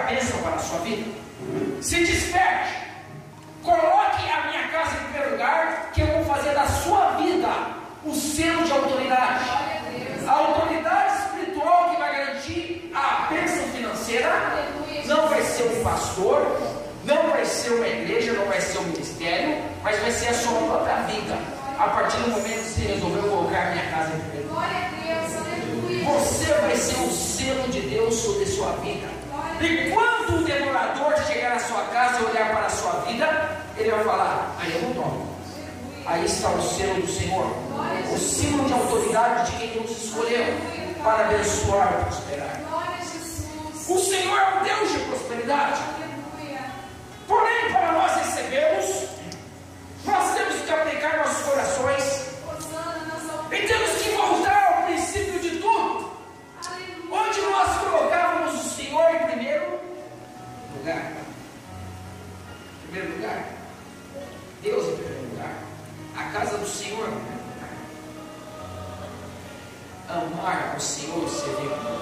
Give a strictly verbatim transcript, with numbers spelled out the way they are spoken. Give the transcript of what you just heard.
bênção para a sua vida. Se desperte. Coloque a minha casa em primeiro lugar, que eu vou fazer da sua vida o selo de autoridade. A autoridade espiritual que vai garantir a bênção financeira não vai ser um pastor, não vai ser uma igreja, não vai ser um ministério, mas vai ser a sua própria vida. A partir do momento que você resolveu colocar a minha casa em primeiro lugar, você vai ser o selo de Deus sobre a sua vida. E quando o devorador chegar na sua casa e olhar para a sua vida, ele vai falar: aí eu não tomo. Aí está o selo do Senhor, o símbolo de autoridade de quem Deus escolheu para abençoar e prosperar. O Senhor é um Deus de prosperidade. Porém, para nós recebermos, nós temos que aplicar nossos corações e temos que voltar ao princípio de tudo, onde nós colocávamos o Senhor em primeiro lugar. Em primeiro lugar, Deus em primeiro lugar, a casa do Senhor em primeiro lugar. Amar o Senhor e servir.